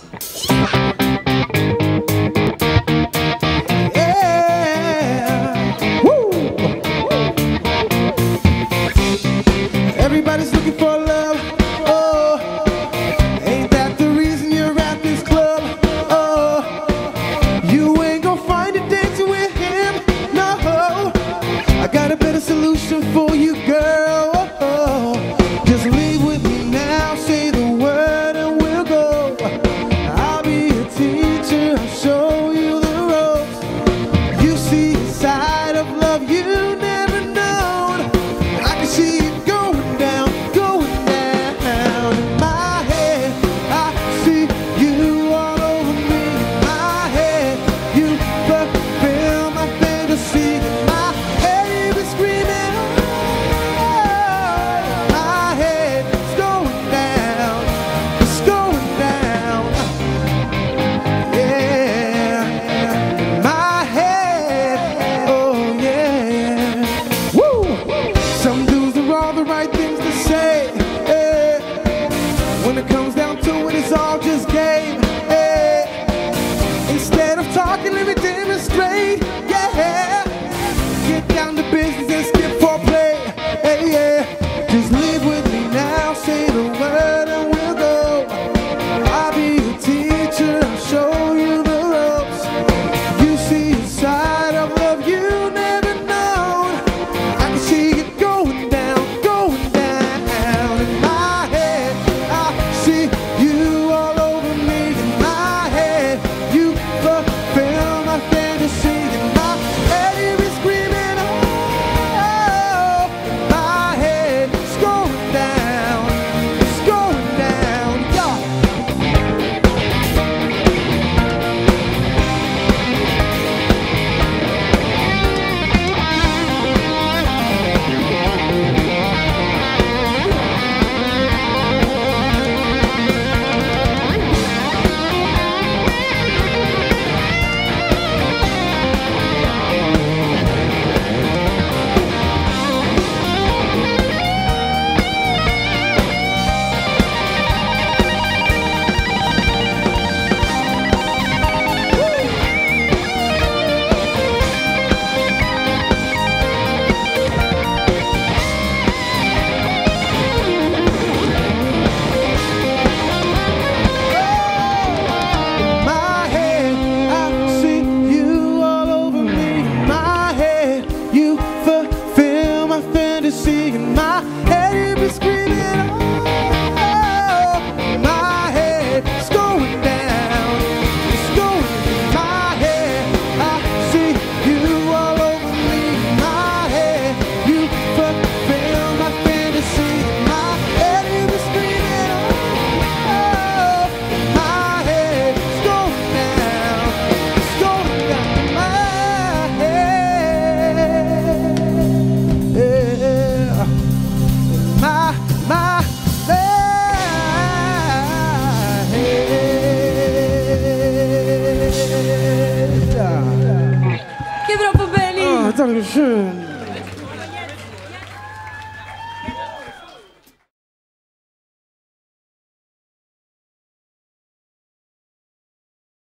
Everybody's looking for love. Oh, ain't that the reason you're at this club? Oh, you ain't gonna find it dancing with him. No, I got a better solution for you, girl. Oh, just leave with me now. Say the word and we'll go. I'll be a teacher. I'll show you the ropes. You see a side of love you never known. I can see it going down in my head. I see you all over me. In my head, you fulfill my fantasy. In my head, you be screaming. Oh, my head, it's going down. It's going down. Yeah, my head. Oh yeah. Woo! Some dudes are all the right things to say. When it comes down to it, it's all just game. Instead of talking, let me demonstrate. Yeah, get down to business and skip foreplay. Yeah, just live with me now. Say the word and we'll go. I'll be a teacher. I'll show you the ropes. You see a side of love you never known. I can see it going down in my head. I see you all over me. In my head, you fulfill my fantasy. In my head, you be screaming. Oh, in my head, it's going down. It's going down. Yeah. In my head, you be screaming. Oh, in my head, it's going down. It's going in my head. I see you all over me. In my head, you fulfill my fantasy. In my head, you be screaming. Oh, in my head, it's going down. It's going down in my head. Yeah. My head. Che troppo belli! Dankeschön.